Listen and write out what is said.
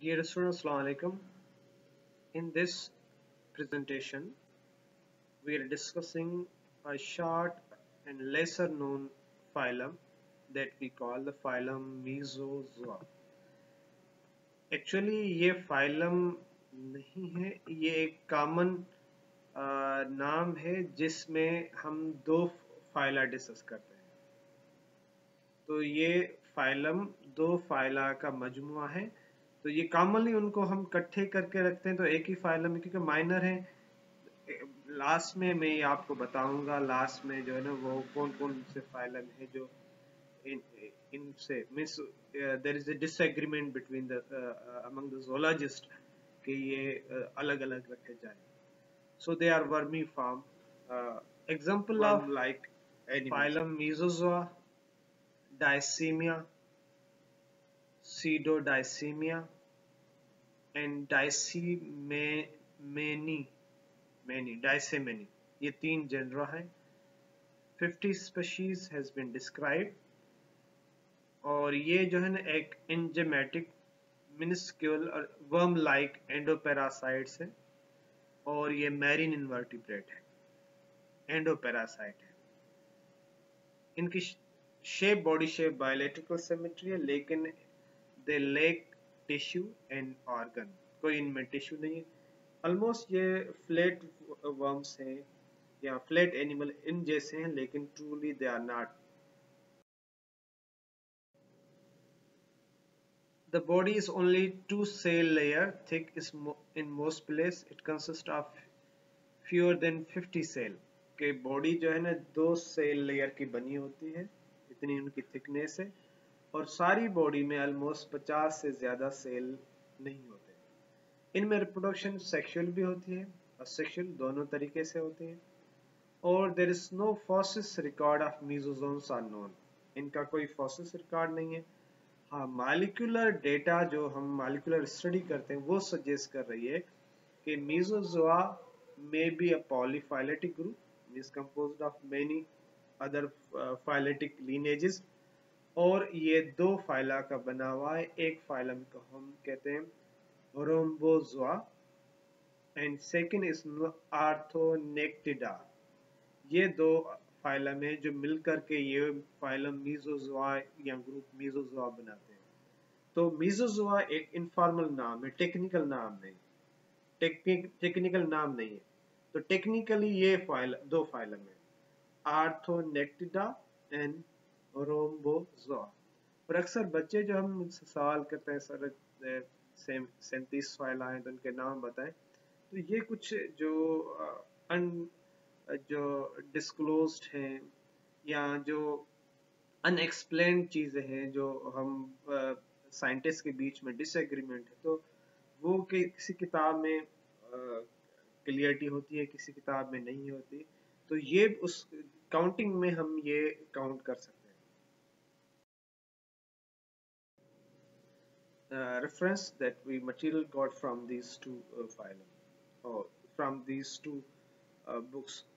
Dear students, Assalamu alaikum. In this presentation, we are discussing a short and lesser known phylum that we call the phylum Mesozoa. Actually, ये phylum नहीं है, ये एक common नाम है जिसमें हम दो फाइला डिस्कस करते हैं। तो ये फाइलम दो फाइला का मजमुआ है। तो ये कॉमनली उनको हम इकट्ठे करके रखते हैं तो एक ही फाइलम है, क्योंकि माइनर है। लास्ट में मैं ये आपको बताऊंगा, लास्ट में जो है ना वो कौन कौन से फाइलम है जो इन इनसे means there is a disagreement between the among the zoologist कि ये अलग अलग रखे जाए। So they are vermiform. Example of like phylum Mesozoa, Dicemia, Pseudodicemia, and Dicemeni. ये तीन genre हैं। 50 species has been described और ये जो है ना एक enzymatic minuscule और worm like endoparasites है और ये marine invertebrate है, endoparasite है। इनकी shape body shape bilateral symmetry है, लेकिन they lack tissue and organ, कोई इनमें टिश्यू नहीं है। ऑलमोस्ट ये फ्लैट वर्म्स हैं या फ्लैट एनिमल इन जैसे हैं, लेकिन truly they are not. The body is only two cell layer thick is in most place. It consists of fewer than 50 cell. के बॉडी जो है ना दो सेल लेयर की बनी होती है, इतनी उनकी थिकनेस है। और सारी बॉडी में ऑलमोस्ट 50 से ज्यादा सेल नहीं होते। इनमें रिप्रोडक्शन सेक्सुअल भी होती है और सेक्सुअल दोनों तरीके से होती है। और there is no fossil record of mesozoans are known. इनका कोई फॉसिस रिकॉर्ड नहीं है। हाँ, मॉलिक्यूलर डेटा जो हम मॉलिक्यूलर स्टडी करते हैं वो सजेस्ट कर रही है कि मीजोजोआ may be a polyphyletic group is composed of many other phyletic lineages और ये दो फाइला का बना हुआ है। एक फाइलम को हम कहते हैं Rhombozoa and second is Orthonectida. ये दो फाइलम है जो मिलकर के ये फाइलम मीजोजोआ या ग्रुप मीजोजोआ बनाते हैं। तो मीजोजोआ एक इनफॉर्मल नाम है, टेक्निकल नाम नहीं, टेक्निकल नाम नहीं है। तो टेक्निकली ये फाइल दो फाइलम है, आर्थोनेक्टिडा एंड रोम्बोजोआ। और अक्सर बच्चे जो हम मुझसे सवाल करते हैं सर 37 फाइल आए तो उनके नाम बताएं, तो ये कुछ जो अन जो डिस्क्लोज्ड हैं या जो अनएक्सप्लेन्ड चीजें हैं जो हम साइंटिस्ट के बीच में डिसएग्रीमेंट है, तो वो किसी किताब में क्लियरिटी होती है, किसी किताब में नहीं होती। तो ये उस काउंटिंग में हम ये काउंट कर सकते हैं। Reference that we material got from these two phylum और फ्रॉम दीज टू books